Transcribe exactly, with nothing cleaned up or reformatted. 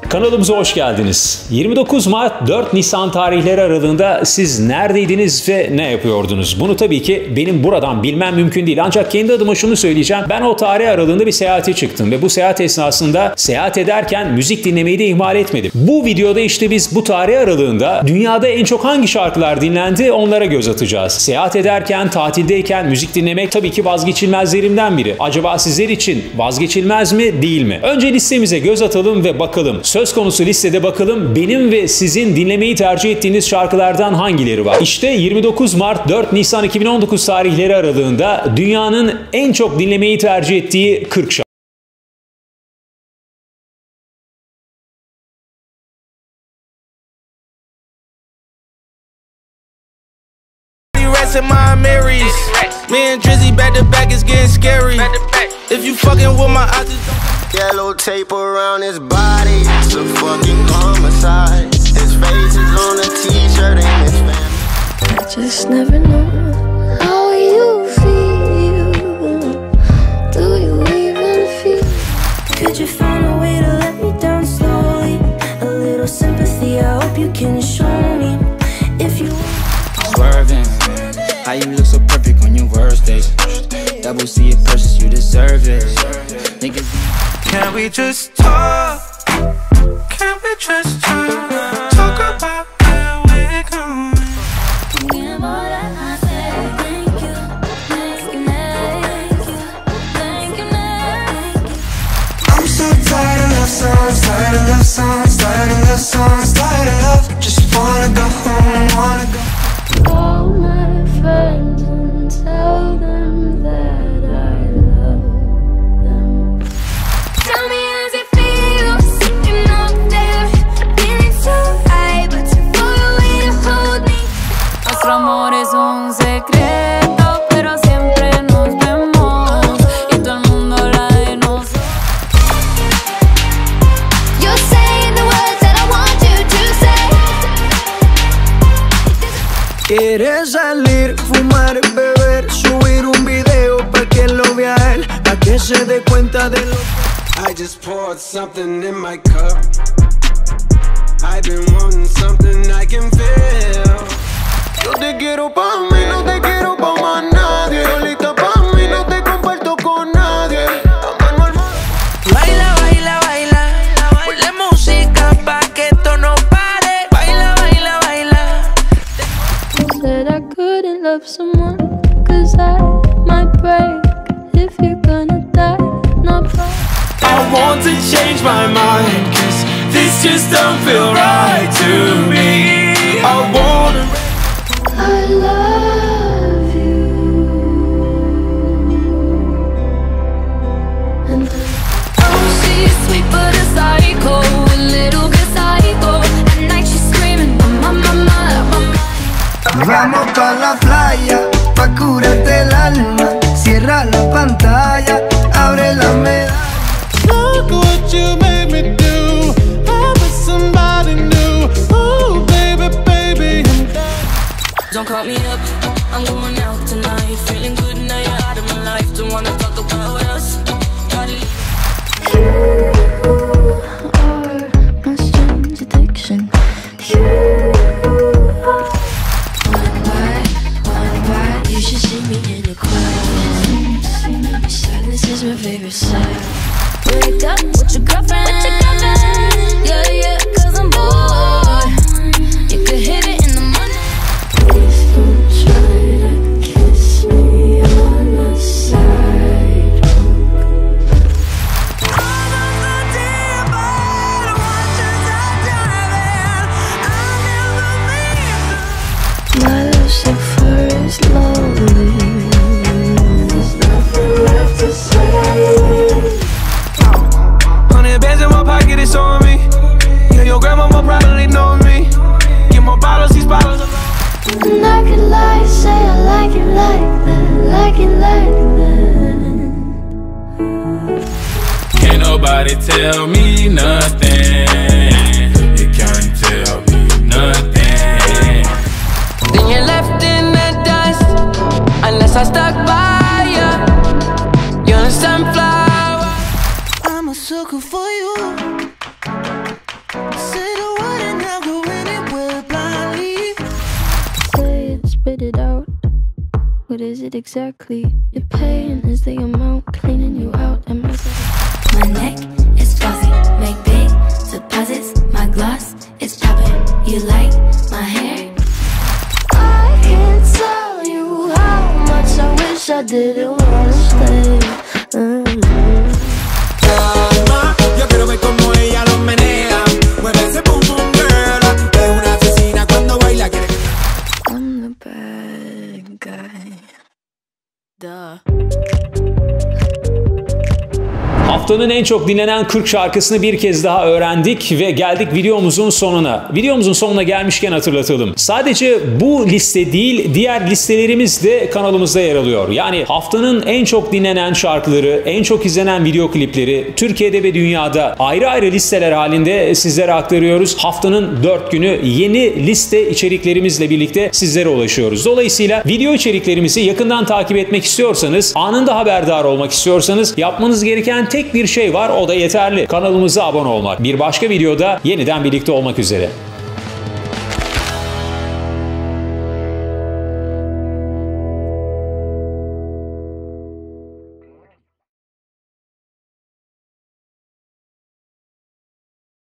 Kanalımıza hoş geldiniz. yirmi dokuz Mart dört Nisan tarihleri aralığında siz neredeydiniz ve ne yapıyordunuz? Bunu tabii ki benim buradan bilmem mümkün değil. Ancak kendi adıma şunu söyleyeceğim. Ben o tarih aralığında bir seyahate çıktım ve bu seyahat esnasında seyahat ederken müzik dinlemeyi de ihmal etmedim. Bu videoda işte biz bu tarih aralığında dünyada en çok hangi şarkılar dinlendi onlara göz atacağız. Seyahat ederken, tatildeyken müzik dinlemek tabii ki vazgeçilmezlerimden biri. Acaba sizler için vazgeçilmez mi, değil mi? Önce listemize göz atalım ve bakalım. Söz konusu listede bakalım benim ve sizin dinlemeyi tercih ettiğiniz şarkılardan hangileri var? İşte yirmi dokuz Mart dört Nisan iki bin on dokuz tarihleri aralığında dünyanın en çok dinlemeyi tercih ettiği kırk şarkı. My Marys, me and Drizzy back to back is getting scary. If you fucking with my eyes, yellow tape around his body, it's a fucking homicide. His face is on a t-shirt and his family. I just never know how you feel. Do you even feel? Could you find a way to let me down slowly? A little sympathy, I hope you can show me. If you swerving, how you look so perfect on your worst days. Double C it purchase, you deserve it. Niggas, can we just talk? Can we just talk? Talk about where we're going. thinking about that, I say thank you, thank you, thank you, thank you, thank you. I'm so tired of love songs, tired of love songs, tired of love songs, tired of love. Just wanna go home, wanna go. Call my friends and tell them that I love them. Tell me as it feels, sitting up there, feeling so high, but too far away to hold me. Nuestro amor es un secreto, pero siempre nos vemos y todo el mundo habla de nosotros. You're saying the words that I want you to say. Quieres salir, fumar, beber, subir un video pa' que lo vea él, pa' que se dé cuenta de lo que... I just poured something in my cup. I've been wanting something I can feel. Yo te quiero pa' mí, no te quiero pa' más nadie. Solita pa' mí, no te comparto con nadie. A mano armada. Baila, baila, baila, ponle música pa' que esto no pare. Baila, baila, baila. Said I couldn't love someone, cause I might break if you're gonna die, not fall. I want to change my mind, cause this just don't feel right to me. I wanna I love you, and oh, she's sweet but a psycho, a little bit psycho. At night she's screaming, mama, mama, mama. Vamos pa' la playa, pa' curarte el alma. Cierra la pantalla, abre la medalla. look what you made me do. I'm with somebody new. Ooh, baby, baby, I'm down. Don't call me up, I'm going out tonight. Feeling good now you're out of my life. Don't wanna talk about us. Gotta leave. you are my strange addiction. You are one bite, one bite. You should see me in the quiet. Silence is my favorite side. Wake up with your girlfriend, with your girlfriend. Yeah, yeah, cause I'm bored. You could hit it in the morning. Please don't try to kiss me on the sidewalk. My love so far is lonely. There's nothing left to say. Hundred bands in my pocket, it's on me. Yeah, your grandma probably know me. Get more bottles, these bottles alone. And I could lie, say I like it like that, like it like that. can't nobody tell me nothing. You can't tell me nothing. Then you're left in the dust, unless I stuck by you. You're a sunflower. I'm a sucker for you. Say the word and I'll go anywhere blindly. Say it, spit it out. What is it exactly? Your pain is the amount cleaning you out. Am I My neck is fuzzy, make big deposits. My gloss is popping. You like my hair? I can't tell you how much I wish I didn't wanna stay. Mm-hmm. Calma, yo quiero ver como ella lo menea. Mueve ese boom boom girl. Es una asesina cuando baila. Quiere que... I'm the bad guy. Duh. Haftanın en çok dinlenen kırk şarkısını bir kez daha öğrendik ve geldik videomuzun sonuna. Videomuzun sonuna gelmişken hatırlatalım. Sadece bu liste değil, diğer listelerimiz de kanalımızda yer alıyor. Yani haftanın en çok dinlenen şarkıları, en çok izlenen video klipleri Türkiye'de ve dünyada ayrı ayrı listeler halinde sizlere aktarıyoruz. Haftanın dört günü yeni liste içeriklerimizle birlikte sizlere ulaşıyoruz. Dolayısıyla video içeriklerimizi yakından takip etmek istiyorsanız, anında haberdar olmak istiyorsanız yapmanız gereken tek bir şey var, o da yeterli. Kanalımıza abone olmak. Bir başka videoda yeniden birlikte olmak üzere.